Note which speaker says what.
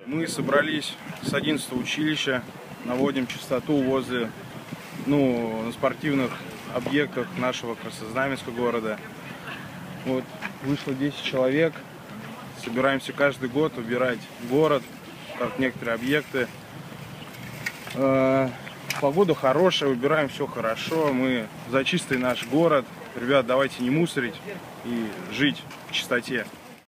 Speaker 1: Мы собрались с 11 училища, наводим чистоту возле, на спортивных объектах нашего Краснознаменского города. Вот, вышло 10 человек. Собираемся каждый год убирать город, как некоторые объекты. Погода хорошая, убираем все хорошо. Мы за чистый наш город. Ребят, давайте не мусорить и жить в чистоте.